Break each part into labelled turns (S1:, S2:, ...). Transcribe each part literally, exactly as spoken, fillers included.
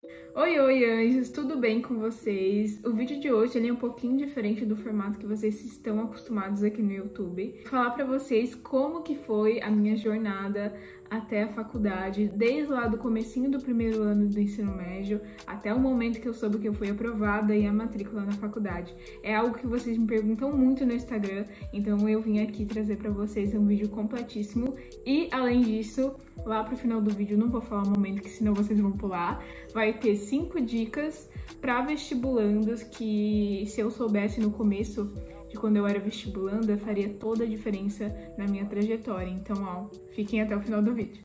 S1: Oi, oi, anjos, tudo bem com vocês? O vídeo de hoje ele é um pouquinho diferente do formato que vocês estão acostumados aqui no YouTube. Vou falar pra vocês como que foi a minha jornada até a faculdade, desde lá do comecinho do primeiro ano do ensino médio até o momento que eu soube que eu fui aprovada e a matrícula na faculdade. É algo que vocês me perguntam muito no Instagram, então eu vim aqui trazer pra vocês um vídeo completíssimo e, além disso, lá pro final do vídeo, não vou falar o momento que senão vocês vão pular, vai ter cinco dicas para vestibulandos que, se eu soubesse no começo de quando eu era vestibulanda, faria toda a diferença na minha trajetória. Então, ó, fiquem até o final do vídeo.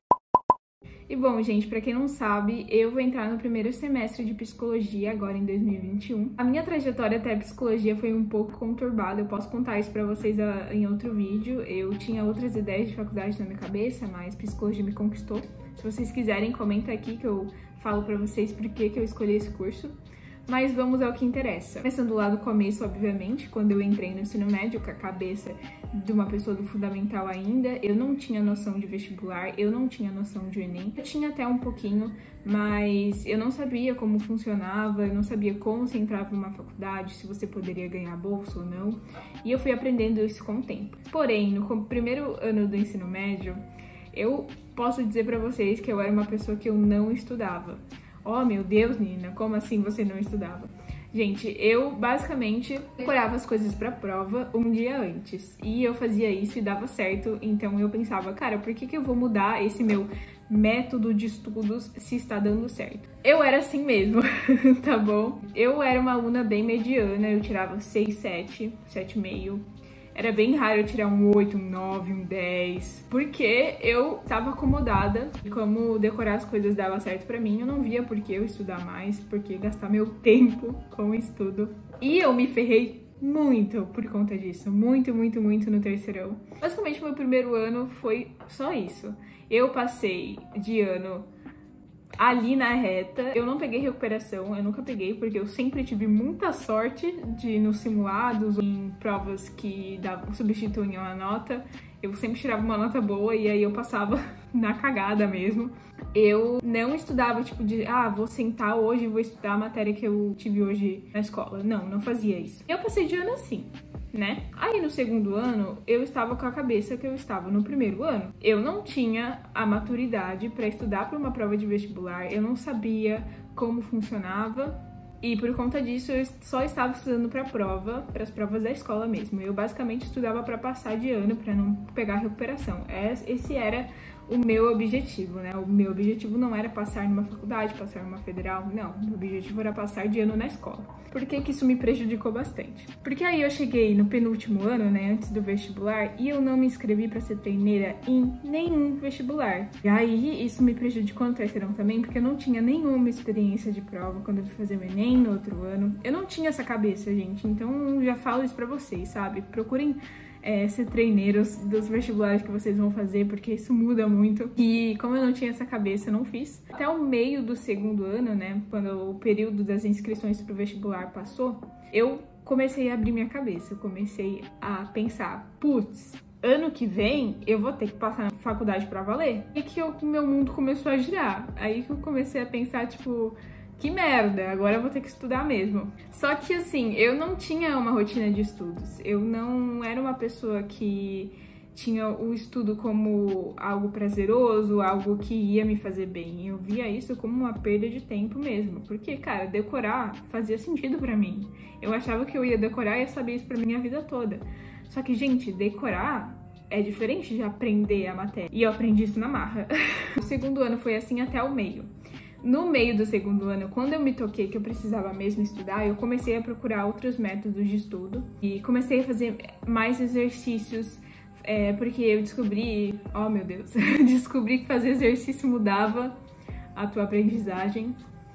S1: E bom, gente, pra quem não sabe, eu vou entrar no primeiro semestre de psicologia agora em dois mil e vinte e um. A minha trajetória até a psicologia foi um pouco conturbada, eu posso contar isso pra vocês em outro vídeo. Eu tinha outras ideias de faculdade na minha cabeça, mas psicologia me conquistou. Se vocês quiserem, comenta aqui que eu falo pra vocês por que que eu escolhi esse curso. Mas vamos ao que interessa. Começando lá do começo, obviamente, quando eu entrei no ensino médio, com a cabeça de uma pessoa do fundamental ainda, eu não tinha noção de vestibular, eu não tinha noção de Enem. Eu tinha até um pouquinho, mas eu não sabia como funcionava, eu não sabia como você entrava numa faculdade, se você poderia ganhar bolsa ou não. E eu fui aprendendo isso com o tempo. Porém, no primeiro ano do ensino médio, eu posso dizer pra vocês que eu era uma pessoa que eu não estudava. Oh, meu Deus, Nina, como assim você não estudava? Gente, eu basicamente decorava as coisas pra prova um dia antes. E eu fazia isso e dava certo, então eu pensava, cara, por que que eu vou mudar esse meu método de estudos se está dando certo? Eu era assim mesmo, tá bom? Eu era uma aluna bem mediana, eu tirava seis, sete, sete e meio. Era bem raro eu tirar um oito, um nove, um dez, porque eu estava acomodada. E como decorar as coisas dava certo pra mim, eu não via por que eu estudar mais, por que gastar meu tempo com estudo. E eu me ferrei muito por conta disso, muito, muito, muito no terceirão. Basicamente, meu primeiro ano foi só isso. Eu passei de ano ali na reta, eu não peguei recuperação, eu nunca peguei, porque eu sempre tive muita sorte de nos simulados, em provas que davam, substituíam a nota, eu sempre tirava uma nota boa e aí eu passava na cagada mesmo. Eu não estudava, tipo, de, ah, vou sentar hoje e vou estudar a matéria que eu tive hoje na escola. Não, não fazia isso. Eu passei de ano assim, né? Aí no segundo ano, eu estava com a cabeça que eu estava no primeiro ano. Eu não tinha a maturidade para estudar para uma prova de vestibular, eu não sabia como funcionava e por conta disso eu só estava estudando para a prova, para as provas da escola mesmo. Eu basicamente estudava para passar de ano, para não pegar recuperação. Esse era o meu objetivo, né? O meu objetivo não era passar numa faculdade, passar numa federal, não. O meu objetivo era passar de ano na escola. Por que que isso me prejudicou bastante? Porque aí eu cheguei no penúltimo ano, né, antes do vestibular, e eu não me inscrevi para ser treineira em nenhum vestibular. E aí isso me prejudicou no terceirão também, porque eu não tinha nenhuma experiência de prova quando eu fui fazer o Enem no outro ano. Eu não tinha essa cabeça, gente, então já falo isso pra vocês, sabe? Procurem É, ser treineiros dos vestibulares que vocês vão fazer, porque isso muda muito. E como eu não tinha essa cabeça, eu não fiz. Até o meio do segundo ano, né, quando o período das inscrições pro vestibular passou, eu comecei a abrir minha cabeça, eu comecei a pensar, putz, ano que vem eu vou ter que passar na faculdade pra valer. E que o meu mundo começou a girar. Aí que eu comecei a pensar, tipo, que merda, agora eu vou ter que estudar mesmo. Só que assim, eu não tinha uma rotina de estudos. Eu não era uma pessoa que tinha o estudo como algo prazeroso, algo que ia me fazer bem. Eu via isso como uma perda de tempo mesmo. Porque, cara, decorar fazia sentido pra mim. Eu achava que eu ia decorar e ia saber isso pra minha vida toda. Só que, gente, decorar é diferente de aprender a matéria. E eu aprendi isso na marra. O segundo ano foi assim até o meio. No meio do segundo ano, quando eu me toquei que eu precisava mesmo estudar, eu comecei a procurar outros métodos de estudo e comecei a fazer mais exercícios, é, porque eu descobri, oh meu Deus, descobri que fazer exercício mudava a tua aprendizagem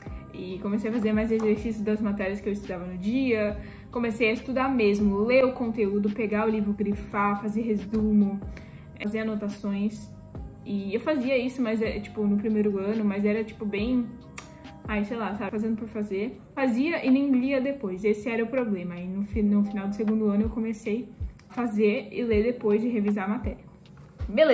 S1: e comecei a fazer mais exercícios das matérias que eu estudava no dia, comecei a estudar mesmo, ler o conteúdo, pegar o livro, grifar, fazer resumo, fazer anotações. E eu fazia isso, mas é tipo no primeiro ano, mas era tipo bem, ai, sei lá, sabe, fazendo por fazer. Fazia e nem lia depois, esse era o problema. Aí no, no final do segundo ano eu comecei a fazer e ler depois e revisar a matéria. Beleza,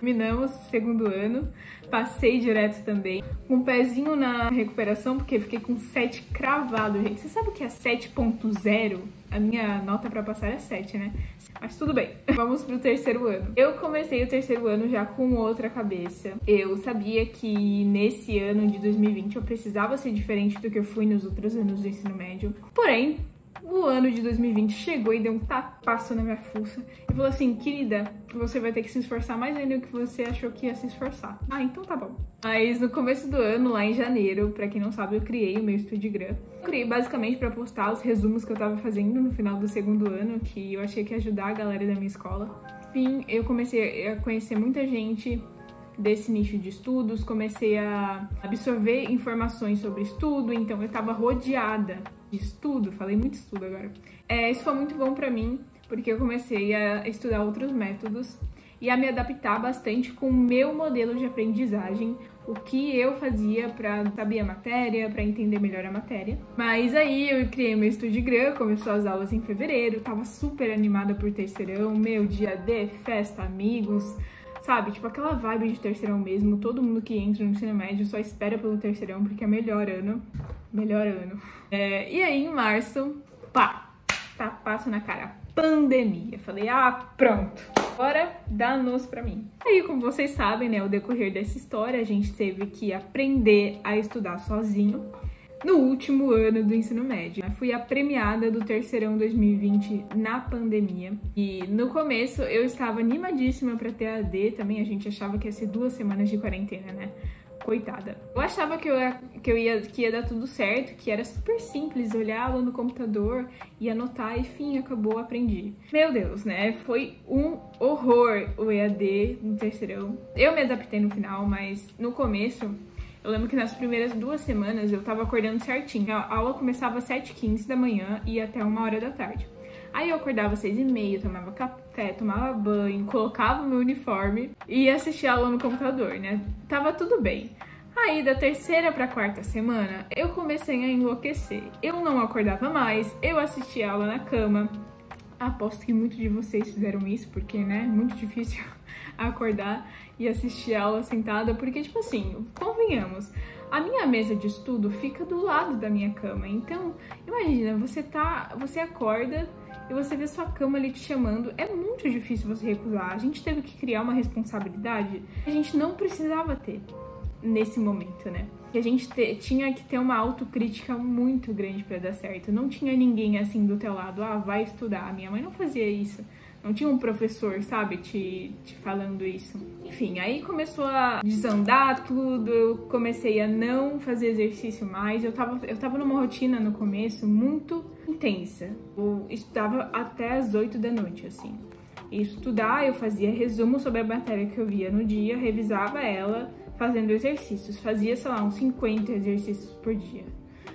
S1: Terminamos o segundo ano, passei direto também, com um pezinho na recuperação, porque fiquei com sete cravado, gente. Você sabe o que é sete ponto zero? A minha nota pra passar é sete, né? Mas tudo bem. Vamos pro terceiro ano. Eu comecei o terceiro ano já com outra cabeça. Eu sabia que nesse ano de dois mil e vinte eu precisava ser diferente do que eu fui nos outros anos do ensino médio. Porém, o ano de dois mil e vinte chegou e deu um tapaço na minha fuça e falou assim: querida, você vai ter que se esforçar mais ainda do que você achou que ia se esforçar. Ah, então tá bom. Mas no começo do ano, lá em janeiro, pra quem não sabe, eu criei o meu Studigram. Eu criei basicamente pra postar os resumos que eu tava fazendo no final do segundo ano, que eu achei que ia ajudar a galera da minha escola. Enfim, eu comecei a conhecer muita gente desse nicho de estudos, comecei a absorver informações sobre estudo, então eu tava rodeada de estudo, falei muito estudo agora. É, isso foi muito bom pra mim, porque eu comecei a estudar outros métodos e a me adaptar bastante com o meu modelo de aprendizagem, o que eu fazia pra saber a matéria, pra entender melhor a matéria. Mas aí eu criei meu Studigram, começou as aulas em fevereiro, tava super animada por terceirão, meu dia de festa, amigos, sabe? Tipo aquela vibe de terceirão mesmo, todo mundo que entra no ensino médio só espera pelo terceirão porque é melhor ano, melhor ano. É, e aí em março, pá, tapaço na cara, pandemia. Falei, ah, pronto, agora danos pra mim. Aí, como vocês sabem, né, ao decorrer dessa história, a gente teve que aprender a estudar sozinho no último ano do ensino médio. Eu fui a premiada do terceirão dois mil e vinte na pandemia. E no começo eu estava animadíssima pra ter A D também, a gente achava que ia ser duas semanas de quarentena, né? Coitada. Eu achava que eu, ia, que eu ia, que ia dar tudo certo, que era super simples, olhar lá no computador e anotar, e enfim, acabou, aprendi. Meu Deus, né? Foi um horror o E A D no terceirão. Eu me adaptei no final, mas no começo, eu lembro que nas primeiras duas semanas eu tava acordando certinho. A aula começava às sete e quinze da manhã e ia até uma hora da tarde. Aí eu acordava às seis e meia, tomava café, tomava banho, colocava o meu uniforme e ia assistir a aula no computador, né? Tava tudo bem. Aí, da terceira pra quarta semana, eu comecei a enlouquecer. Eu não acordava mais, eu assistia a aula na cama. Aposto que muitos de vocês fizeram isso, porque, né, muito difícil acordar e assistir a aula sentada, porque, tipo assim, convenhamos, a minha mesa de estudo fica do lado da minha cama. Então, imagina, você tá, você acorda e você vê sua cama ali te chamando, é muito difícil você recusar. A gente teve que criar uma responsabilidade que a gente não precisava ter nesse momento, né? E a gente te, tinha que ter uma autocrítica muito grande pra dar certo. Não tinha ninguém assim do teu lado, ah, vai estudar. A minha mãe não fazia isso. Não tinha um professor, sabe, te, te falando isso. Enfim, aí começou a desandar tudo, eu comecei a não fazer exercício mais. Eu tava, eu tava numa rotina no começo muito intensa. Eu estudava até as oito da noite, assim. E estudar, eu fazia resumo sobre a matéria que eu via no dia, revisava ela, fazendo exercícios. Fazia, sei lá, uns cinquenta exercícios por dia.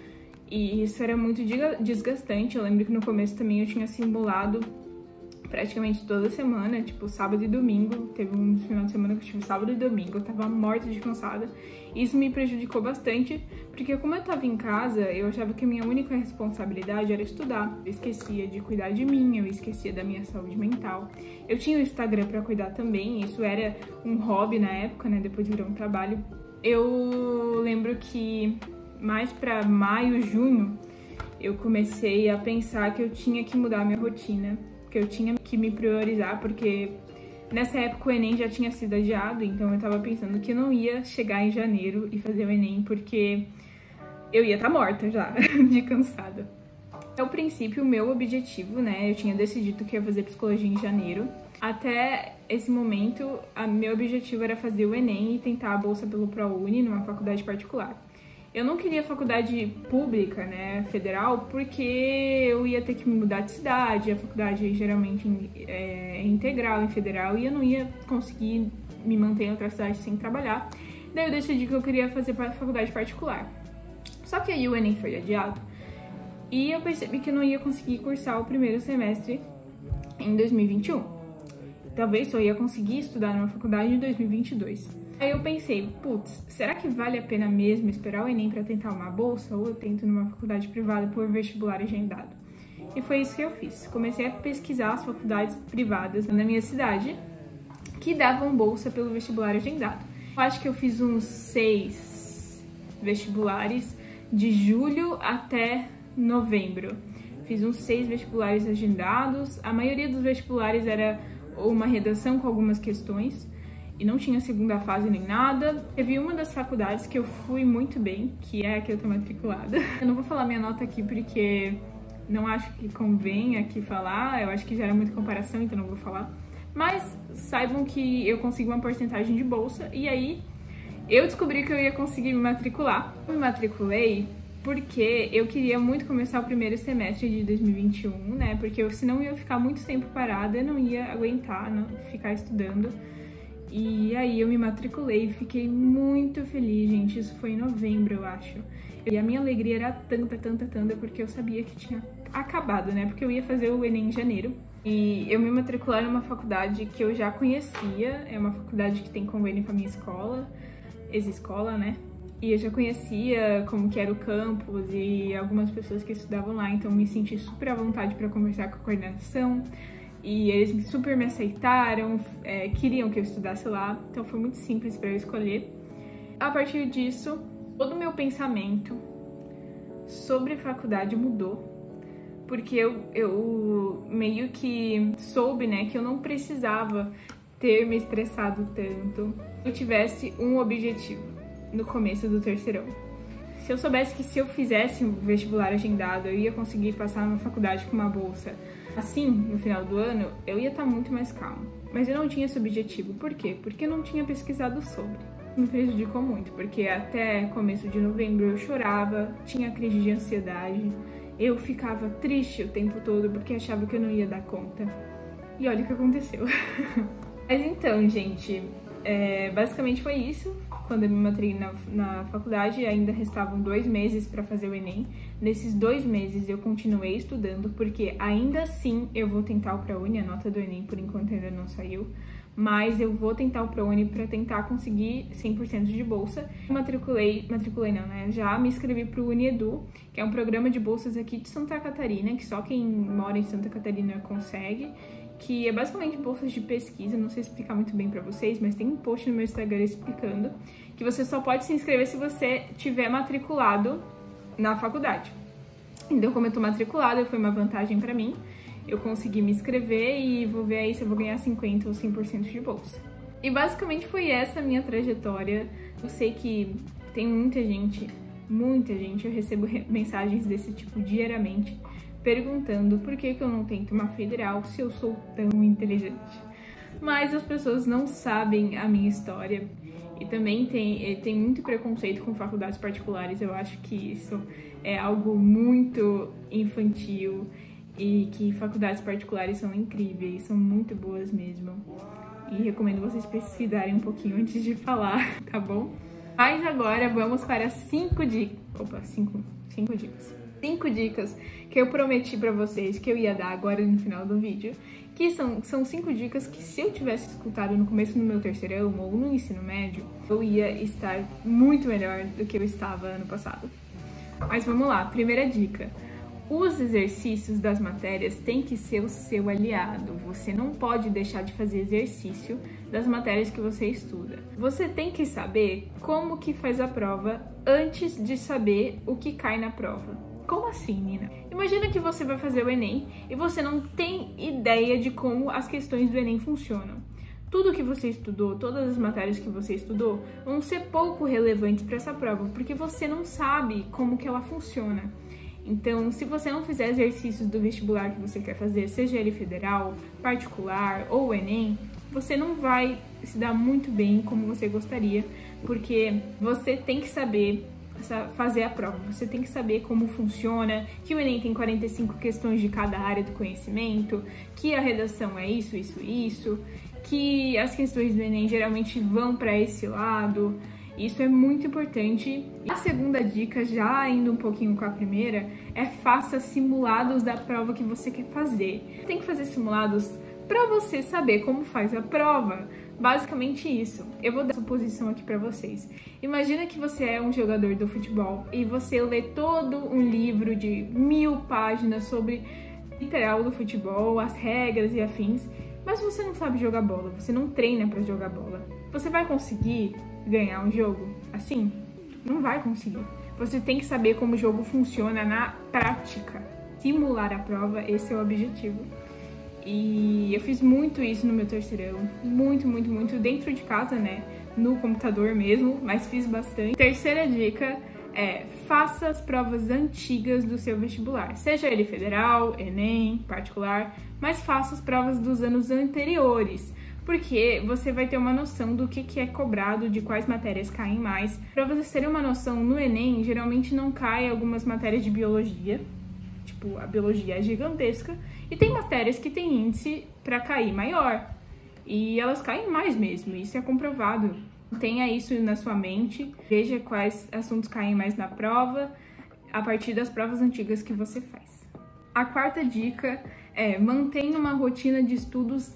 S1: E isso era muito desgastante. Eu lembro que no começo também eu tinha simulado praticamente toda semana, tipo sábado e domingo. Teve um final de semana que eu tive sábado e domingo, eu tava morta de cansada. Isso me prejudicou bastante, porque como eu tava em casa, eu achava que a minha única responsabilidade era estudar. Eu esquecia de cuidar de mim, eu esquecia da minha saúde mental. Eu tinha o Instagram pra cuidar também, isso era um hobby na época, né, depois virou um trabalho. Eu lembro que mais pra maio, junho, eu comecei a pensar que eu tinha que mudar a minha rotina, que eu tinha que me priorizar, porque nessa época o Enem já tinha sido adiado, então eu tava pensando que eu não ia chegar em janeiro e fazer o Enem, porque eu ia estar morta já, de cansada. Ao princípio, o meu objetivo, né, eu tinha decidido que ia fazer psicologia em janeiro. Até esse momento, o meu objetivo era fazer o Enem e tentar a bolsa pelo ProUni numa faculdade particular. Eu não queria faculdade pública, né, federal, porque eu ia ter que me mudar de cidade, a faculdade geralmente é integral em federal e eu não ia conseguir me manter em outra cidade sem trabalhar. Daí eu decidi que eu queria fazer faculdade particular. Só que aí o Enem foi adiado e eu percebi que eu não ia conseguir cursar o primeiro semestre em dois mil e vinte e um. Talvez só ia conseguir estudar numa faculdade em dois mil e vinte e dois. Aí eu pensei, putz, será que vale a pena mesmo esperar o Enem pra tentar uma bolsa ou eu tento numa faculdade privada por vestibular agendado? E foi isso que eu fiz. Comecei a pesquisar as faculdades privadas na minha cidade, que davam bolsa pelo vestibular agendado. Eu acho que eu fiz uns seis vestibulares de julho até novembro. Fiz uns seis vestibulares agendados. A maioria dos vestibulares era uma redação com algumas questões e não tinha segunda fase nem nada. Teve uma das faculdades que eu fui muito bem, que é a que eu tô matriculada. Eu não vou falar minha nota aqui porque não acho que convém aqui falar, eu acho que gera muita comparação, então não vou falar. Mas saibam que eu consegui uma porcentagem de bolsa e aí eu descobri que eu ia conseguir me matricular. Eu me matriculei porque eu queria muito começar o primeiro semestre de dois mil e vinte e um, né? Porque eu, senão eu ia ficar muito tempo parada, eu não ia aguentar, não, ficar estudando. E aí eu me matriculei e fiquei muito feliz, gente. Isso foi em novembro, eu acho. E a minha alegria era tanta, tanta, tanta, porque eu sabia que tinha acabado, né? Porque eu ia fazer o Enem em janeiro. E eu me matriculei numa faculdade que eu já conhecia. É uma faculdade que tem convênio com a minha escola, ex-escola, né? E eu já conhecia como que era o campus e algumas pessoas que estudavam lá. Então me senti super à vontade para conversar com a coordenação. E eles super me aceitaram, é, queriam que eu estudasse lá. Então foi muito simples para eu escolher. A partir disso, todo o meu pensamento sobre faculdade mudou. Porque eu, eu meio que soube, né, que eu não precisava ter me estressado tanto se eu tivesse um objetivo no começo do terceirão. Se eu soubesse que se eu fizesse um vestibular agendado, eu ia conseguir passar numa faculdade com uma bolsa assim, no final do ano, eu ia estar muito mais calma. Mas eu não tinha esse objetivo. Por quê? Porque eu não tinha pesquisado sobre. Me prejudicou muito, porque até começo de novembro eu chorava, tinha crise de ansiedade. Eu ficava triste o tempo todo porque achava que eu não ia dar conta. E olha o que aconteceu. Mas então, gente, é, basicamente foi isso. Quando eu me matriculei na, na faculdade, ainda restavam dois meses para fazer o Enem. Nesses dois meses eu continuei estudando, porque ainda assim eu vou tentar o ProUni, a nota do Enem por enquanto ainda não saiu. Mas eu vou tentar o ProUni para tentar conseguir cem por cento de bolsa. Matriculei, matriculei não, né? Já me inscrevi para o UniEdu, que é um programa de bolsas aqui de Santa Catarina, que só quem mora em Santa Catarina consegue, que é basicamente bolsas de pesquisa. Não sei explicar muito bem para vocês, mas tem um post no meu Instagram explicando que você só pode se inscrever se você tiver matriculado na faculdade. Então, como eu tô matriculada, foi uma vantagem para mim. Eu consegui me inscrever e vou ver aí se eu vou ganhar cinquenta ou cem por cento de bolsa. E basicamente foi essa a minha trajetória. Eu sei que tem muita gente, muita gente, eu recebo mensagens desse tipo diariamente, perguntando por que que eu não tento uma federal se eu sou tão inteligente. Mas as pessoas não sabem a minha história. E também tem, tem muito preconceito com faculdades particulares. Eu acho que isso é algo muito infantil. E que faculdades particulares são incríveis, são muito boas mesmo. E recomendo vocês pesquisarem um pouquinho antes de falar, tá bom? Mas agora vamos para cinco dicas. Opa, cinco, cinco dicas. Cinco dicas que eu prometi pra vocês que eu ia dar agora no final do vídeo. Que são, são cinco dicas que se eu tivesse escutado no começo do meu terceirão ou no ensino médio, eu ia estar muito melhor do que eu estava ano passado. Mas vamos lá, primeira dica. Os exercícios das matérias têm que ser o seu aliado. Você não pode deixar de fazer exercício das matérias que você estuda. Você tem que saber como que faz a prova antes de saber o que cai na prova. Como assim, Nina? Imagina que você vai fazer o Enem e você não tem ideia de como as questões do Enem funcionam. Tudo que você estudou, todas as matérias que você estudou, vão ser pouco relevantes para essa prova, porque você não sabe como que ela funciona. Então, se você não fizer exercícios do vestibular que você quer fazer, seja ele federal, particular ou Enem, você não vai se dar muito bem como você gostaria, porque você tem que saber fazer a prova, você tem que saber como funciona, que o Enem tem quarenta e cinco questões de cada área do conhecimento, que a redação é isso, isso, isso, que as questões do Enem geralmente vão para esse lado. Isso é muito importante. A segunda dica, já indo um pouquinho com a primeira, é faça simulados da prova que você quer fazer. Tem que fazer simulados para você saber como faz a prova. Basicamente isso. Eu vou dar suposição aqui para vocês. Imagina que você é um jogador do futebol e você lê todo um livro de mil páginas sobre literal do futebol, as regras e afins. mas você não sabe jogar bola, você não treina pra jogar bola. Você vai conseguir ganhar um jogo assim? Não vai conseguir. Você tem que saber como o jogo funciona na prática. Simular a prova, esse é o objetivo. E eu fiz muito isso no meu terceirão, muito, muito, muito dentro de casa, né? No computador mesmo, mas fiz bastante. Terceira dica é: faça as provas antigas do seu vestibular, seja ele federal, Enem, particular, mas faça as provas dos anos anteriores, porque você vai ter uma noção do que, que é cobrado, de quais matérias caem mais. Para vocês terem uma noção, no Enem, geralmente não cai algumas matérias de biologia, tipo, a biologia é gigantesca, e tem matérias que tem índice para cair maior, e elas caem mais mesmo, isso é comprovado. Tenha isso na sua mente, veja quais assuntos caem mais na prova, a partir das provas antigas que você faz. A quarta dica é: mantenha uma rotina de estudos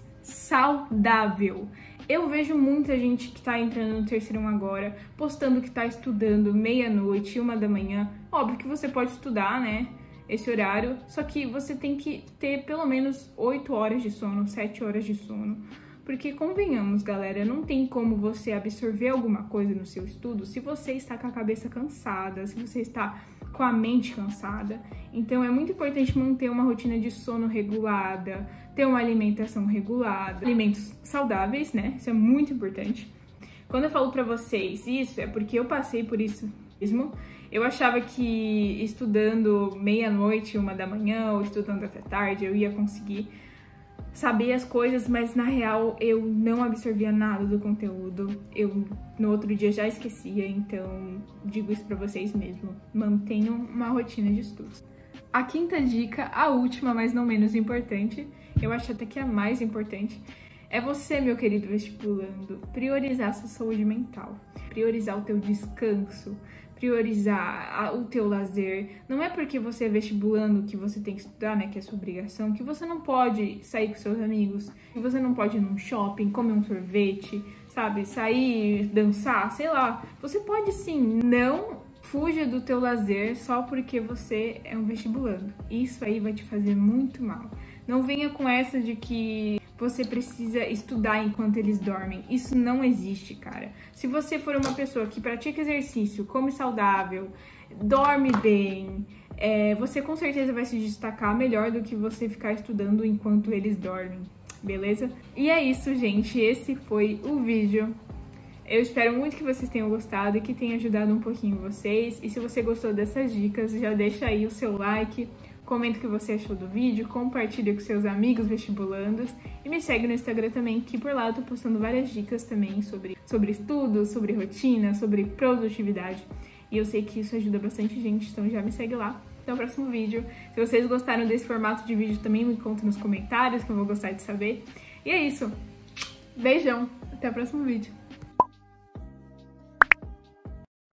S1: saudável. Eu vejo muita gente que tá entrando no terceirão agora, postando que tá estudando meia-noite, uma da manhã. Óbvio que você pode estudar, né, esse horário, só que você tem que ter pelo menos oito horas de sono, sete horas de sono. Porque, convenhamos, galera, não tem como você absorver alguma coisa no seu estudo se você está com a cabeça cansada, se você está com a mente cansada. Então, é muito importante manter uma rotina de sono regulada, ter uma alimentação regulada, alimentos saudáveis, né? Isso é muito importante. Quando eu falo pra vocês isso, é porque eu passei por isso mesmo. Eu achava que estudando meia-noite, uma da manhã, ou estudando até tarde, eu ia conseguir saber as coisas, mas na real eu não absorvia nada do conteúdo, eu no outro dia já esquecia, então digo isso pra vocês mesmo, mantenham uma rotina de estudos. A quinta dica, a última, mas não menos importante, eu acho até que é a mais importante, é você, meu querido vestibulando, priorizar sua saúde mental, priorizar o teu descanso, priorizar o teu lazer. Não é porque você é vestibulando que você tem que estudar, né, que é sua obrigação, que você não pode sair com seus amigos, que você não pode ir num shopping, comer um sorvete, sabe, sair, dançar, sei lá. Você pode sim, não fuja do teu lazer só porque você é um vestibulando. Isso aí vai te fazer muito mal. Não venha com essa de que você precisa estudar enquanto eles dormem. Isso não existe, cara. Se você for uma pessoa que pratica exercício, come saudável, dorme bem, é, você com certeza vai se destacar melhor do que você ficar estudando enquanto eles dormem, beleza? E é isso, gente. Esse foi o vídeo. Eu espero muito que vocês tenham gostado e que tenha ajudado um pouquinho vocês. E se você gostou dessas dicas, já deixa aí o seu like, comenta o que você achou do vídeo, compartilha com seus amigos vestibulandos e me segue no Instagram também, que por lá eu tô postando várias dicas também sobre, sobre estudos, sobre rotina, sobre produtividade. E eu sei que isso ajuda bastante gente, então já me segue lá. Até o próximo vídeo. Se vocês gostaram desse formato de vídeo também me conta nos comentários, que eu vou gostar de saber. E é isso. Beijão. Até o próximo vídeo.